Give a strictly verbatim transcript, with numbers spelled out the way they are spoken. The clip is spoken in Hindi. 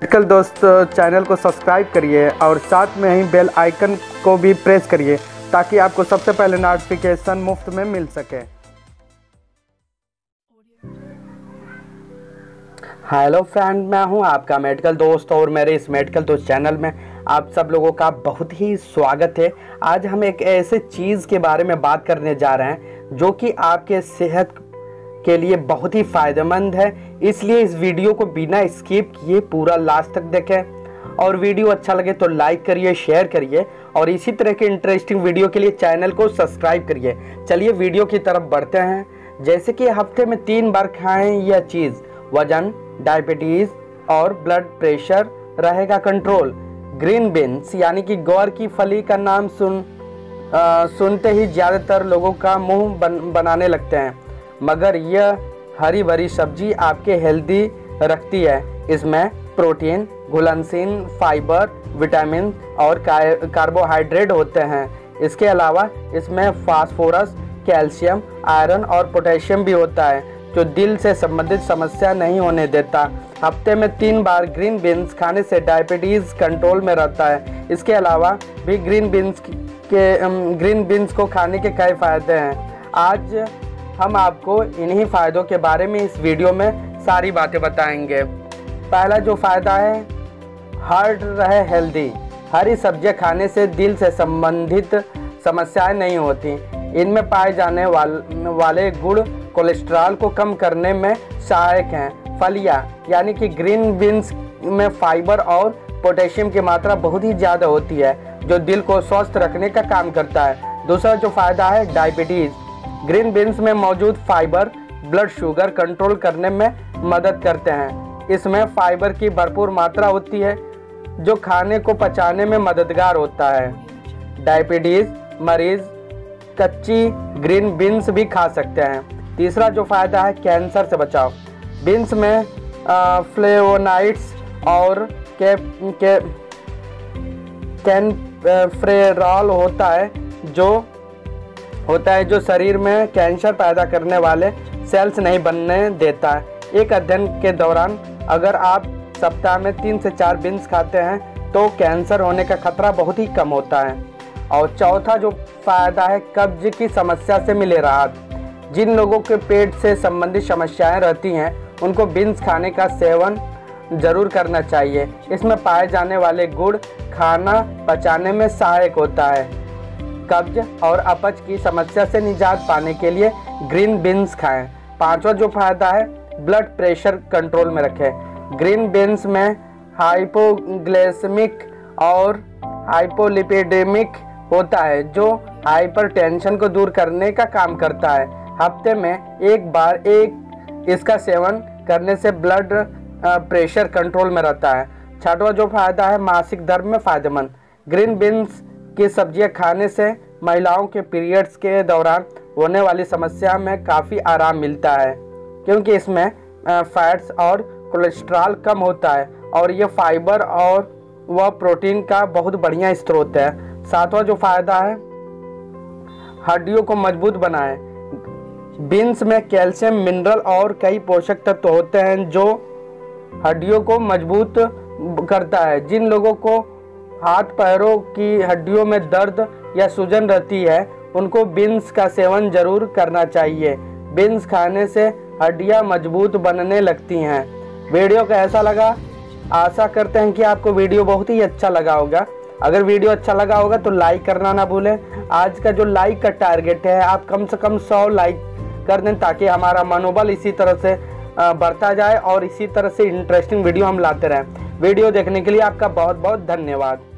मेडिकल दोस्त चैनल को सब्सक्राइब करिए और साथ में ही बेल आइकन को भी प्रेस करिए ताकि आपको सबसे पहले नोटिफिकेशन मुफ्त में मिल सके। हेलो फ्रेंड, मैं हूं आपका मेडिकल दोस्त और मेरे इस मेडिकल दोस्त चैनल में आप सब लोगों का बहुत ही स्वागत है। आज हम एक ऐसे चीज़ के बारे में बात करने जा रहे हैं जो कि आपके सेहत के लिए बहुत ही फ़ायदेमंद है, इसलिए इस वीडियो को बिना स्किप किए पूरा लास्ट तक देखें और वीडियो अच्छा लगे तो लाइक करिए, शेयर करिए और इसी तरह के इंटरेस्टिंग वीडियो के लिए चैनल को सब्सक्राइब करिए। चलिए वीडियो की तरफ बढ़ते हैं। जैसे कि हफ्ते में तीन बार खाएं यह चीज़, वजन, डायबिटीज़ और ब्लड प्रेशर रहेगा कंट्रोल। ग्रीन बीन्स यानी कि ग्वार की फली का नाम सुन आ, सुनते ही ज़्यादातर लोगों का मुंह बन, बनाने लगते हैं, मगर यह हरी भरी सब्जी आपके हेल्दी रखती है। इसमें प्रोटीन, घुलनशील फाइबर, विटामिन और कार्बोहाइड्रेट होते हैं। इसके अलावा इसमें फास्फोरस, कैल्शियम, आयरन और पोटेशियम भी होता है जो दिल से संबंधित समस्या नहीं होने देता। हफ्ते में तीन बार ग्रीन बीन्स खाने से डायबिटीज़ कंट्रोल में रहता है। इसके अलावा भी ग्रीन बीन्स के ग्रीन बीन्स को खाने के कई फ़ायदे हैं। आज हम आपको इन्हीं फ़ायदों के बारे में इस वीडियो में सारी बातें बताएंगे। पहला जो फ़ायदा है, हार्ट रहे हेल्दी। हरी सब्जियां खाने से दिल से संबंधित समस्याएं नहीं होती। इनमें पाए जाने वाल, वाले गुण कोलेस्ट्रॉल को कम करने में सहायक हैं। फलियां यानी कि ग्रीन बीन्स में फाइबर और पोटेशियम की मात्रा बहुत ही ज़्यादा होती है जो दिल को स्वस्थ रखने का काम करता है। दूसरा जो फ़ायदा है, डायबिटीज़। ग्रीन बीन्स में मौजूद फाइबर ब्लड शुगर कंट्रोल करने में मदद करते हैं। इसमें फाइबर की भरपूर मात्रा होती है जो खाने को पचाने में मददगार होता है। डायबिटीज़ मरीज कच्ची ग्रीन बीन्स भी खा सकते हैं। तीसरा जो फ़ायदा है, कैंसर से बचाव। बीन्स में फ्लेवोनाइड्स और के, के, कैनफ्रेरॉल होता है जो होता है जो शरीर में कैंसर पैदा करने वाले सेल्स नहीं बनने देता है। एक अध्ययन के दौरान अगर आप सप्ताह में तीन से चार बीन्स खाते हैं तो कैंसर होने का खतरा बहुत ही कम होता है। और चौथा जो फ़ायदा है, कब्ज की समस्या से मिले राहत। जिन लोगों के पेट से संबंधित समस्याएं रहती हैं उनको बीन्स खाने का सेवन ज़रूर करना चाहिए। इसमें पाए जाने वाले गुण खाना पचाने में सहायक होता है। कब्ज और अपच की समस्या से निजात पाने के लिए ग्रीन बीन्स खाएं। पांचवा जो फायदा है, ब्लड प्रेशर कंट्रोल में रखें। ग्रीन बीन्स में हाइपोग्लाइसेमिक और हाइपोलिपिडेमिक होता है जो हाइपरटेंशन को दूर करने का काम करता है। हफ्ते में एक बार एक इसका सेवन करने से ब्लड प्रेशर कंट्रोल में रहता है। छठवां जो फायदा है, मासिक धर्म में फ़ायदेमंद। ग्रीन बीन्स की सब्जियां खाने से महिलाओं के पीरियड्स के दौरान होने वाली समस्या में काफ़ी आराम मिलता है क्योंकि इसमें फैट्स और कोलेस्ट्रॉल कम होता है और ये फाइबर और वह प्रोटीन का बहुत बढ़िया स्रोत है। सातवां जो फ़ायदा है, हड्डियों को मजबूत बनाएं। बीन्स में कैल्शियम, मिनरल और कई पोषक तत्व होते हैं जो हड्डियों को मजबूत करता है। जिन लोगों को हाथ पैरों की हड्डियों में दर्द या सूजन रहती है उनको बीन्स का सेवन जरूर करना चाहिए। बीन्स खाने से हड्डियां मजबूत बनने लगती हैं। वीडियो कैसा लगा? आशा करते हैं कि आपको वीडियो बहुत ही अच्छा लगा होगा। अगर वीडियो अच्छा लगा होगा तो लाइक करना ना भूलें। आज का जो लाइक का टारगेट है, आप कम से कम सौ लाइक कर दें ताकि हमारा मनोबल इसी तरह से बढ़ता जाए और इसी तरह से इंटरेस्टिंग वीडियो हम लाते रहें। वीडियो देखने के लिए आपका बहुत बहुत धन्यवाद।